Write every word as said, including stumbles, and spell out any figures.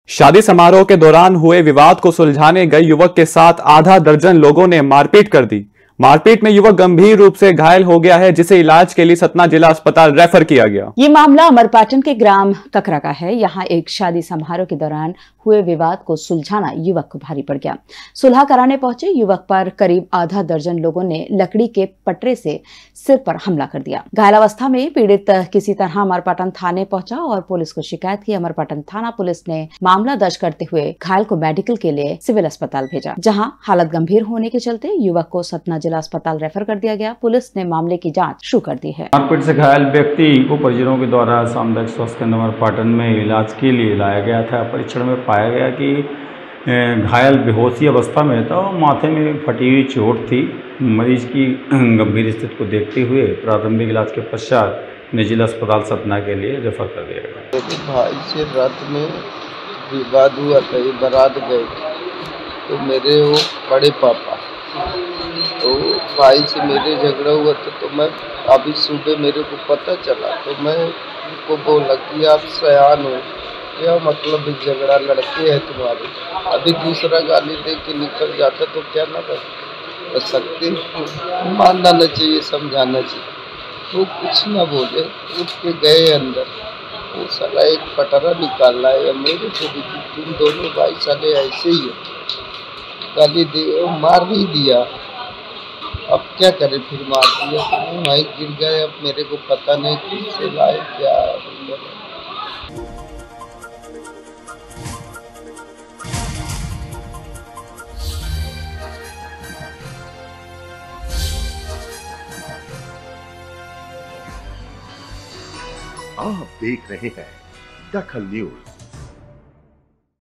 शादी समारोह के दौरान हुए विवाद को सुलझाने गए युवक के साथ आधा दर्जन लोगों ने मारपीट कर दी। मारपीट में युवक गंभीर रूप से घायल हो गया है, जिसे इलाज के लिए सतना जिला अस्पताल रेफर किया गया। ये मामला अमरपाटन के ग्राम ककरा का है। यहाँ एक शादी समारोह के दौरान हुए विवाद को सुलझाना युवक को भारी पड़ गया। सुलह कराने पहुंचे युवक पर करीब आधा दर्जन लोगों ने लकड़ी के पटरे से सिर पर हमला कर दिया। घायल अवस्था में पीड़ित किसी तरह अमरपाटन थाने पहुंचा और पुलिस को शिकायत की। अमरपाटन थाना पुलिस ने मामला दर्ज करते हुए घायल को मेडिकल के लिए सिविल अस्पताल भेजा, जहाँ हालत गंभीर होने के चलते युवक को सतना जिला अस्पताल रेफर कर दिया गया। पुलिस ने मामले की जांच शुरू कर दी है। मारपीट से घायल व्यक्ति को परिजनों के द्वारा सामुदायिक स्वास्थ्य केंद्र अमरपाटन में इलाज के लिए लाया गया था। परीक्षण में पाया गया कि घायल बेहोशी अवस्था में था और माथे में फटी हुई चोट थी। मरीज की गंभीर स्थिति को देखते हुए प्राथमिक इलाज के पश्चात जिला अस्पताल सतना के लिए रेफर कर दिया गया। भाई से रात में विवाद हुआ था, ये बारात गए तो मेरे वो बड़े पापा तो भाई से मेरे झगड़ा हुआ था, तो मैं अभी सुबह मेरे को पता चला तो मैं उनको बोला कि आप सयान हो, क्या मतलब इस झगड़ा लड़के हैं तुम्हारे। अभी दूसरा गाली दे के निकल जाता तो क्या ना कर सकते, मानना न चाहिए, समझाना चाहिए। वो कुछ ना बोले, उठ के गए अंदर। वो साला एक पटरा निकाला है मेरे को भी, तुम दोनों भाई साले ऐसे ही हो, गाली दे मार ही दिया। अब क्या करे, फिर मार दिया, वहीं गिर गए। अब मेरे को पता नहीं किससे लाए क्या। आप देख रहे हैं दखल न्यूज।